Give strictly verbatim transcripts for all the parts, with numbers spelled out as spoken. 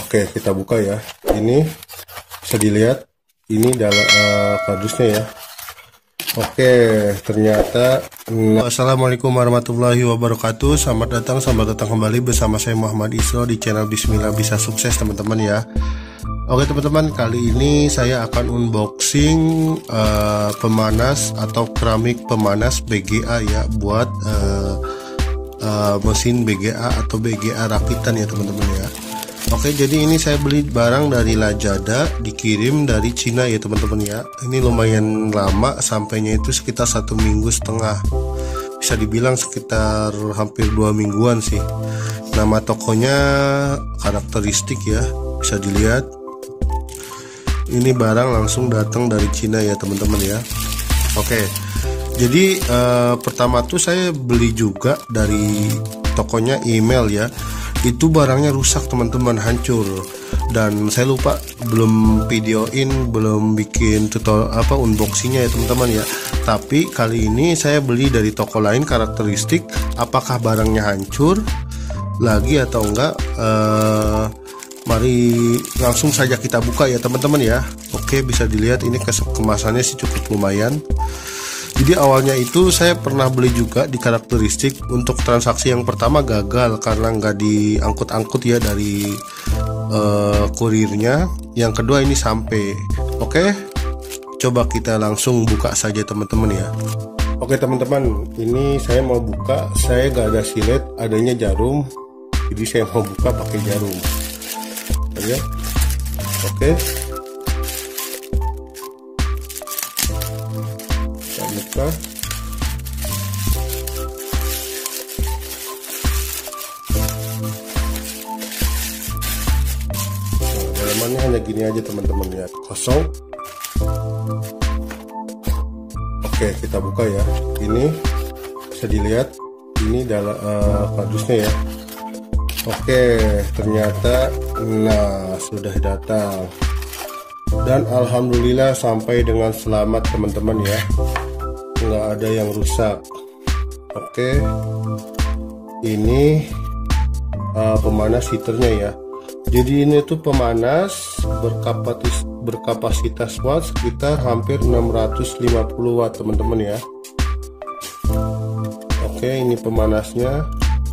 Oke, kita buka ya. Ini bisa dilihat, ini dalam uh, kardusnya ya. Oke, ternyata nah. Assalamualaikum warahmatullahi wabarakatuh. Selamat datang, selamat datang kembali bersama saya Muhammad Isro di channel Bismillah Bisa Sukses teman-teman ya. Oke teman-teman, kali ini saya akan unboxing uh, pemanas atau keramik pemanas B G A ya, buat uh, uh, mesin B G A atau B G A rakitan ya teman-teman ya. Oke, jadi ini saya beli barang dari Lazada, dikirim dari Cina ya teman-teman ya. Ini lumayan lama, sampainya itu sekitar satu minggu setengah, bisa dibilang sekitar hampir dua mingguan sih. Nama tokonya Karakteristik ya, bisa dilihat. Ini barang langsung datang dari Cina ya teman-teman ya. Oke, jadi eh, pertama tuh saya beli juga dari tokonya email ya. Itu barangnya rusak teman-teman, hancur, dan saya lupa belum videoin, belum bikin tutorial apa unboxingnya ya teman-teman ya. Tapi kali ini saya beli dari toko lain Karakteristik. Apakah barangnya hancur lagi atau enggak? Uh, mari langsung saja kita buka ya teman-teman ya. Oke, bisa dilihat ini kemasannya sih cukup lumayan. Jadi awalnya itu saya pernah beli juga di Karakteristik. Untuk transaksi yang pertama gagal karena nggak diangkut-angkut ya dari uh, kurirnya. Yang kedua ini sampai. Oke, coba kita langsung buka saja teman-teman ya. Oke teman-teman, ini saya mau buka. Saya nggak ada silet, adanya jarum. Jadi saya mau buka pakai jarum. Oke, oke. Buka. Nah, dalamannya hanya gini aja teman-teman ya, kosong. Oke, kita buka ya. Ini bisa dilihat, ini dalam uh, kardusnya ya. Oke, ternyata nah sudah datang, dan alhamdulillah sampai dengan selamat teman-teman ya, nggak ada yang rusak. Oke, ini uh, pemanas heaternya ya. Jadi ini tuh pemanas berkapasitas berkapasitas watt sekitar hampir enam ratus lima puluh watt teman-teman ya. Oke, ini pemanasnya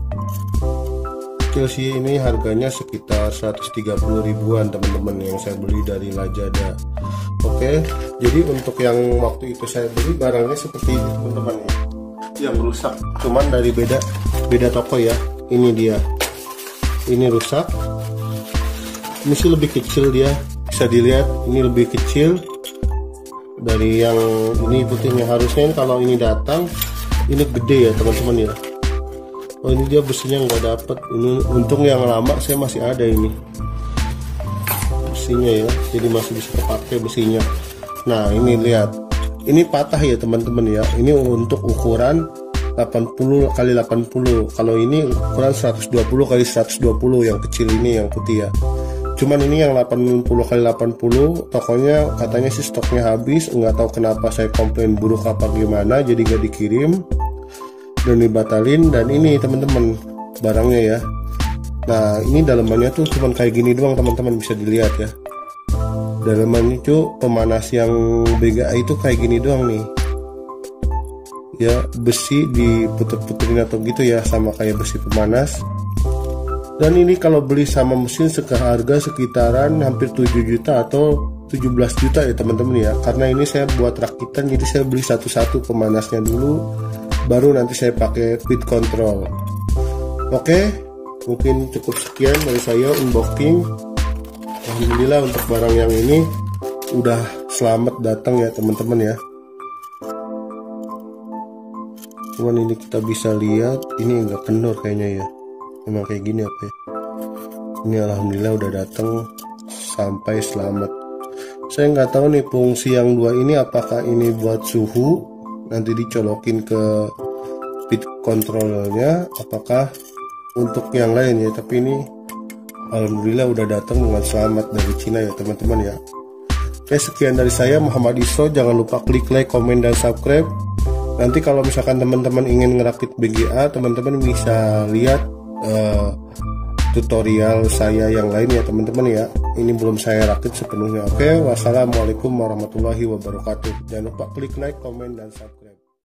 kecil sih, ini harganya sekitar seratus tiga puluh ribuan teman-teman yang saya beli dari Lazada. Oke, jadi untuk yang waktu itu saya beli barangnya seperti ini teman-teman ya, yang rusak, cuman dari beda beda toko ya. Ini dia, ini rusak, ini sih lebih kecil dia, bisa dilihat ini lebih kecil dari yang ini putihnya. Harusnya kalau ini datang ini gede ya teman-teman ya. Oh, ini dia besinya nggak dapet. Ini untung yang lama saya masih ada ini besinya ya, jadi masih bisa terpakai besinya. Nah ini lihat, ini patah ya teman-teman ya. Ini untuk ukuran delapan puluh kali delapan puluh. Kalau ini ukuran seratus dua puluh kali seratus dua puluh, yang kecil ini yang putih ya. Cuman ini yang delapan puluh kali delapan puluh, tokonya katanya sih stoknya habis. Nggak tahu kenapa saya komplain buruk apa gimana, jadi nggak dikirim dan dibatalin. Dan ini teman-teman barangnya ya. Nah ini dalamannya tuh cuman kayak gini doang teman-teman, bisa dilihat ya. Dalamannya tuh pemanas yang B G A itu kayak gini doang nih ya, besi diputer-puterin atau gitu ya, sama kayak besi pemanas. Dan ini kalau beli sama mesin seharga sekitaran hampir tujuh juta atau tujuh belas juta ya teman-teman ya. Karena ini saya buat rakitan, jadi saya beli satu-satu pemanasnya dulu, baru nanti saya pakai speed control. Oke, mungkin cukup sekian dari saya unboxing. Alhamdulillah untuk barang yang ini udah selamat datang ya teman-teman ya. Cuman ini kita bisa lihat, ini enggak kendor kayaknya ya. Emang kayak gini apa ya. Ini alhamdulillah udah datang sampai selamat. Saya nggak tahu nih fungsi yang dua ini, apakah ini buat suhu nanti dicolokin ke speed controllernya, apakah untuk yang lain ya. Tapi ini alhamdulillah udah datang dengan selamat dari Cina ya teman-teman ya. Oke, sekian dari saya Muhammad Isro. Jangan lupa klik like, komen, dan subscribe. Nanti kalau misalkan teman-teman ingin ngerakit B G A, teman-teman bisa lihat uh, tutorial saya yang lain ya teman-teman ya. Ini belum saya rakit sepenuhnya. Oke, wassalamualaikum warahmatullahi wabarakatuh. Jangan lupa klik like, komen, dan subscribe.